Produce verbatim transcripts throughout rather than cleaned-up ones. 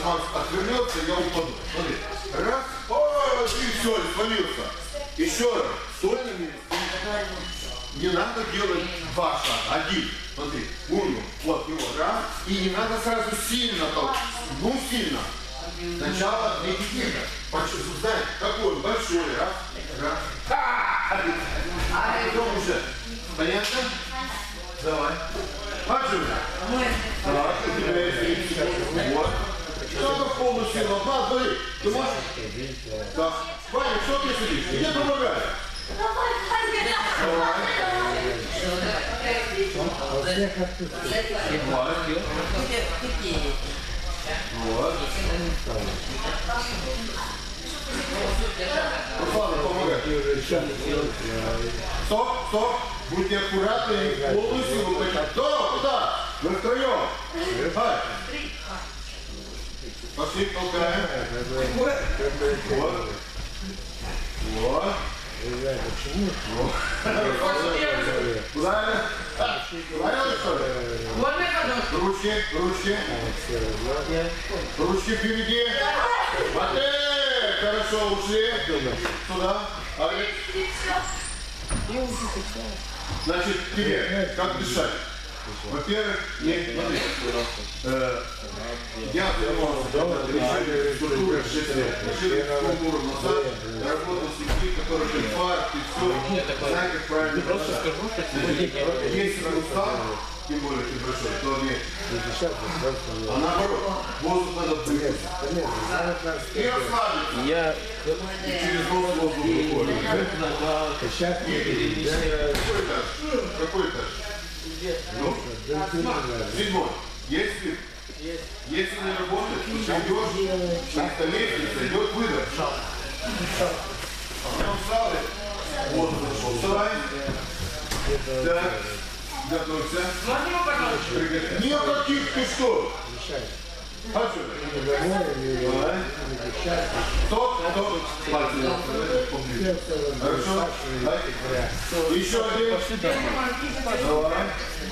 Макс отвернется, я упаду. Смотри. Раз. О, и все, и свалился. Еще раз. Стой на месте. Не надо делать два шага. Один. Смотри. Уну. Вот его. Раз. И не надо сразу сильно толкать. Ну, сильно. Сначала не тихо. Знаете, какой большой. Раз. Раз. А потом уже. Понятно? Давай. Поджимай. Так, у тебя есть тридцать секунд. Вот. Только полностью силу. Одна, смотри. Ты можешь? Да. Ваня, что ты сидишь? Где помогай? Давай. Вот. Руслана, помогай. Стоп, стоп. Будьте аккуратны, полностью выпустите. Стоп, куда? Мы втроем. Ай. Пошли, толкаем. Вот. Вот. Почему? Правильно? Правильно, что ли? Ручки, ручки. Ручки впереди. Смотри, хорошо, ушли. Сюда. Значит, тебе как дышать? Во-первых, не смотри. Э, я занимался решением структуры структуры назад, работал с людьми, которые инфаркт и все. Знаете, как правильно? Просто скажу, что если ты устал, тем более ты большой, то не. А наоборот, воздух надо выпустить. И расслабиться. Я Через нос воздух выходит. Какой этаж? Какой этаж? Ну, седьмой. Если, если не работает, то ты идешь, чисто лестница, идет выдох. Потом встал, вот зашел. Вставай. Так, готовься. Никаких ты что? Отсюда. Давай. Стоп, стоп. Хорошо. Еще один. Давай.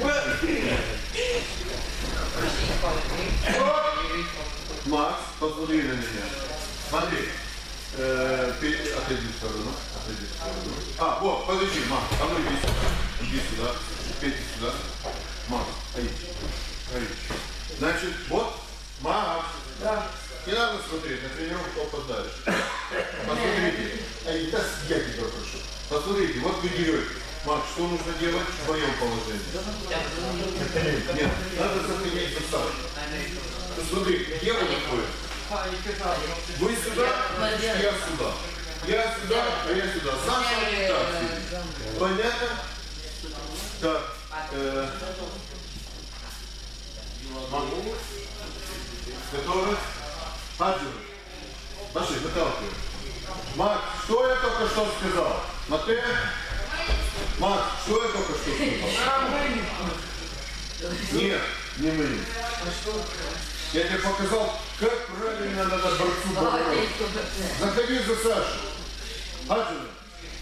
Макс, посмотри на меня. Смотри. Отойди в сторону. Отойди в сторону. А, вот, подожди, Макс. А ну иди сюда. Иди сюда. Петя сюда. Макс, иди. Значит, вот. Макс. Да. Не надо смотреть, на тренировку опоздаешь. Посмотрите. Эй, да, я тебя прошу. Посмотрите, вот вы дерете. Макс, что нужно делать в своем положении? Нет, надо сохранить состав. Посмотри, где вы находитесь? Вы сюда, я сюда. Я сюда, а я сюда. Сам так сидит. Понятно? Так. Э Готовы? Отжимай. Пошли, выталкивай. Макс, что я только что сказал? Матвей? Макс, что я только что сказал? Нет, не мы. Я тебе показал, как правильно надо борцу бороться. Заходи за Сашу. Отжимай.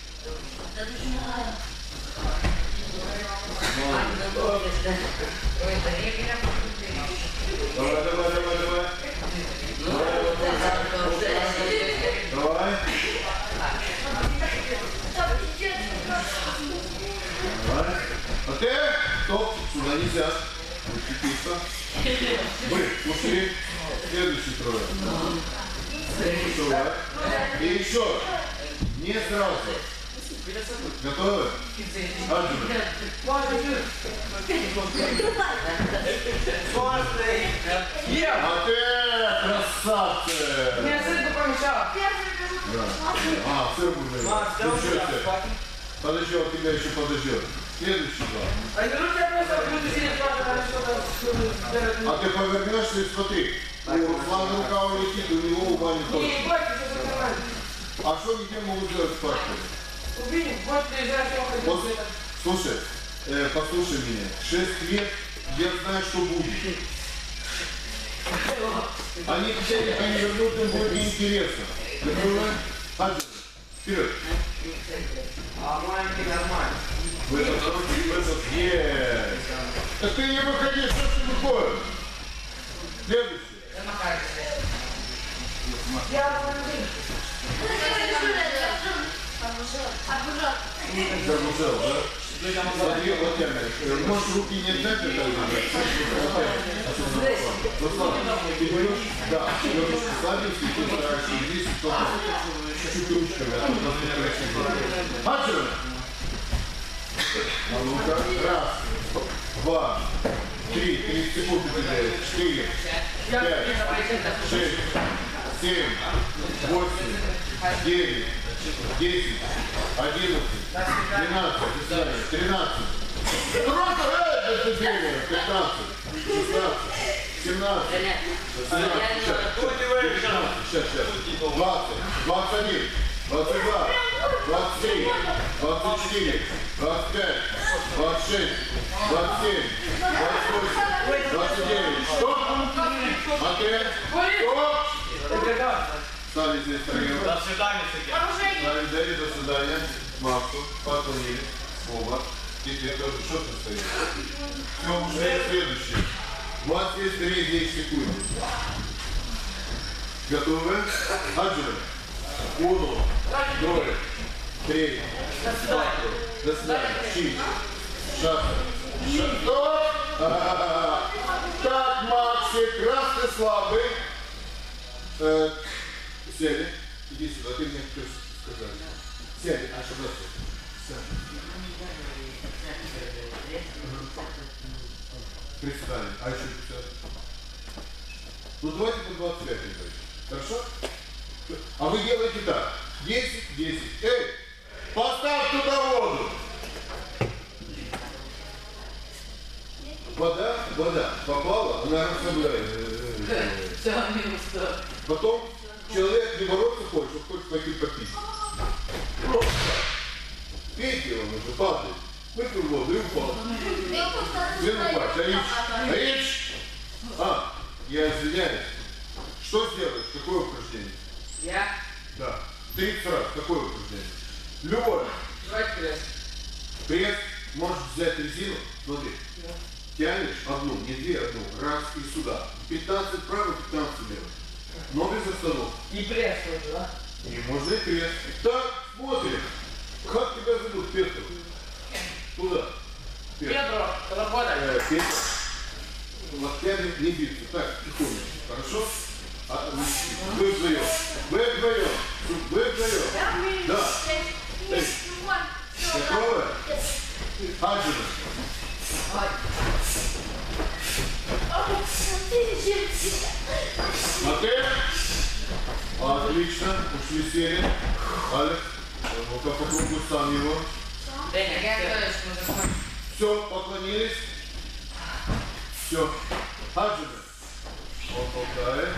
Давай, давай, давай, давай. Давай. Давай. А ты? Стоп, сюда нельзя. Вы, ушли. Следующий трое. Давай. И еще. Не сразу. Готовы? Отжимай. А ты, красавцы! Мне сын помешал. А, сыр уже. Подожди, он тебя еще подождет. Следующий два. А ты повернешься и смотри. У Руслана рука улетит, у него у Вани тоже. А что где могут сделать в парке? Вот, слушай, э, послушай меня. Шесть лет я знаю, что будет. Они тебя не перевернут, им будет неинтересно. Готовы? Отжимай. Вперед. А маленький нормально. В этот, в этот, есть. Так ты не выходи, что ты выходишь? Следующий. Загружал, да? Смотри, вот я, может, руки не обязательно так держать? Руслан, ты берешь, да, берешь слабенький, ты стараешься здесь, чуть-чуть ручками, а тут просто красиво. Мачо! А ну-ка, раз, два, три, тридцать секунд у тебя, четыре, пять, шесть, семь, восемь, девять, десять, одиннадцать, двенадцать, тринадцать, пятнадцать, шестнадцать, семнадцать, двадцать, двадцать один, двадцать два, двадцать три, двадцать четыре, двадцать пять, двадцать шесть, двадцать семь, двадцать восемь, двадцать девять. Стоп! Матвей! Стоп! Стали здесь втроем. До свидания, Сергей. Стали Дэви, до свидания. Максу, поклонились. Оба. Теперь тоже что ты стоишь? Все, уже следующее. У вас есть три секунды. Готовы? Аджи. Уно. Двое. Три. Quattro. До свидания. Четыре. Шаха. Стоп! Так, Максик, раз ты слабый. Э, сели. Иди сюда, ты мне хочешь сказать. Сели, а что за Представим. А еще пятьдесят. Ну давайте по двадцать пять играть. Хорошо? А вы делаете так. десять, десять. Эй, поставь туда воду. Вода, вода попала, она расслабляет. Потом человек не бороться хочет, он хочет пойти попить. Просто. Пейте, он уже падает. Выпил воду и упал. Где упасть? Аич? Аич? А, я извиняюсь. Что сделаешь? Какое упражнение? Я? Да. тридцать раз. Какое упражнение? Любое. Давайте пресс. Пресс. Можешь взять резину. Смотри. Да. Тянешь одну, не две, одну. Раз и сюда. пятнадцать вправо, пятнадцать влево. Но без остановки. И пресс тоже, да? И можно и пресс. Так, смотрим. Как тебя зовут, Петр? Куда? Петро, работай. Э, Петр. Локтями не биться. Так, тихонечко. Хорошо? А, вы вдвоем. Вы вдвоем. Вы вдвоем. Да. Эй. Готовы? Аджина. Смотри. Отлично. Ушли сели. Алекс. Ну-ка попробуй сам его. Все, поклонились. Все. Аджина. Он толкает.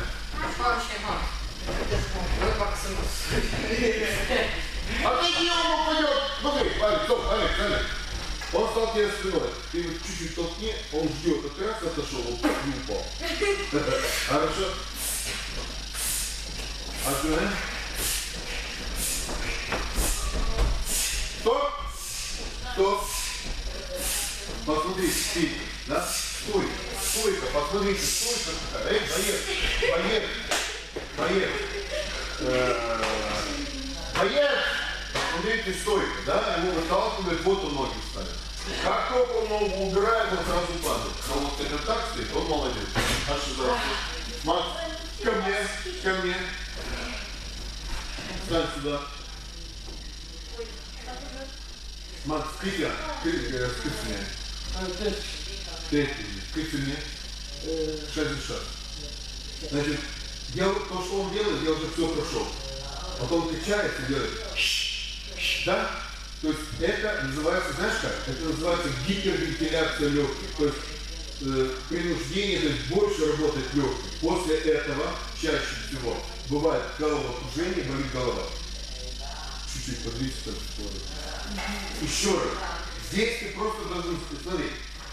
Отойди, он упадет. Смотри, Алекс, стоп, Алекс, Алекс. Он стал тебе спиной. Ты его чуть-чуть толкни, он ждет. Как раз отошел, он не упал. Хорошо? Аджина. Стоп! Стоп! Посмотри, ты, да? Стой! Стойка, посмотрите, стойка какая. Эй, боец! Боец! Боец! Боец! Посмотрите, стойка, да? Его выталкивает, вот он ноги ставит. Как только он ногу убирает, он сразу падает. Но вот это так стоит, он молодец. А что за вопрос? Макс, ко мне, ко мне. Встань сюда. Макс, скидя, скидя, скидя. Третий, скидя мне. Шаг за шаг. Значит, я, то, что он делает, я уже все прошел. Потом качается и делает. Да? То есть это называется, знаешь как? Это называется гипервентиляция легких. То есть э, принуждение, то есть больше работать легких. После этого чаще всего бывает головокружение, болит голова. Чуть-чуть подвинься там. Еще раз. Здесь ты просто должен, смотри,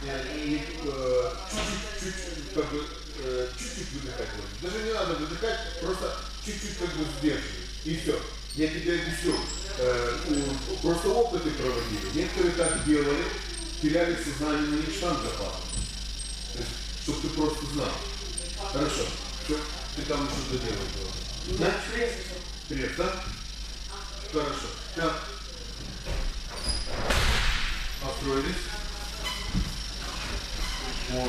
чуть-чуть, как бы, чуть-чуть выдыхать. Даже не надо выдыхать, просто чуть-чуть как бы сдерживать. И все. Я тебе объясню. Просто опыты проводили. Некоторые так делали, теряли сознание, но не штангопад. То есть, чтобы ты просто знал. Хорошо. Все. Ты там что-то делаешь было? Да, кресло. Крест, да? Хорошо. Так. Построились. Вот.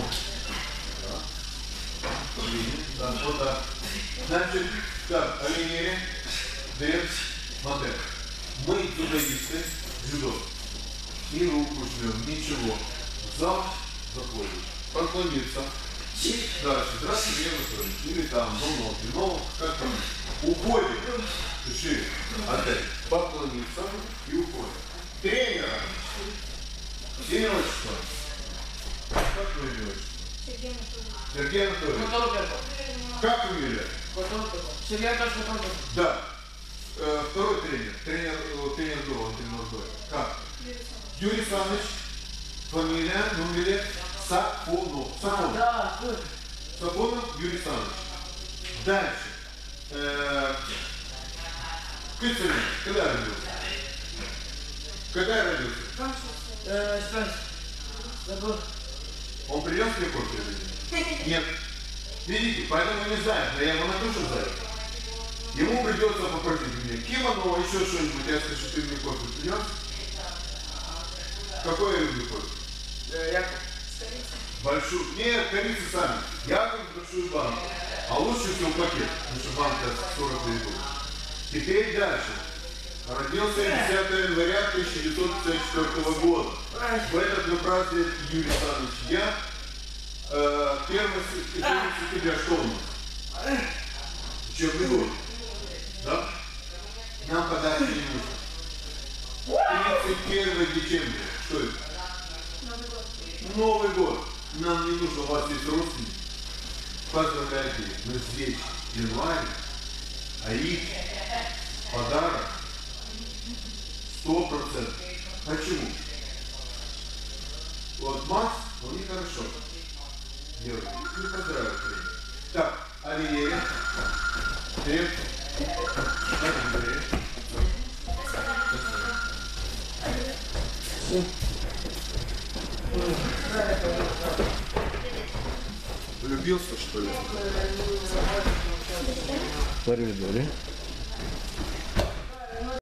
Да. Да, вот так. Значит, так, оленери, дерц, модель. Мы дзюдоисты, дзюдо. И руку жмем, ничего. В зал заходим. Поклониться. И дальше. Здравствуйте, Лена Анатольевна. Или там, ну, ноги, ну, как там. Уходим. Шире. Опять. Поклониться и уходим. Тренера. Имя отчество. Как вы имя отчество? Сергей Анатольевич. Как фамилия? Сергей Анатольевич. Да. Э, второй тренер. Тренер, э, тренер дома, тренер дома. Как? Юрий Саныч. Фамилия, номер Сапонов. Сапонов. Да, Сапонов Юрий Саныч. Дальше. Э, Кыцелин. Когда родился? Когда родился? Э, забыл. Он принес мне кофе или нет? Нет. Видите, поэтому не знаю, но я его на душу знаю. Ему придется попросить меня кимоно, еще что-нибудь. Я скажу, ты мне кофе принес? Какой я люблю кофе? Э, я... Большую. Нет, корицы сами. Я как большую банку. А лучше всего пакет, потому что банка сорок литров. Теперь дальше. Родился десятого января тысяча девятьсот пятьдесят четвёртого года. В этот мы празднуем Юрий Саныч. Я э, первого сентября что у нас? Учебный год. Да? Нам подарки не нужно. тридцать первого декабря. Что это? Новый год. Нам не нужно, у вас есть родственники. Поздравляйте, мы здесь в январе, а их подарок сто процентов. Почему? Вот Макс, он нехорошо делает. Не поздравляю тренер. Так, оленери. Треп. Оленери. Влюбился, что ли? В коридоре.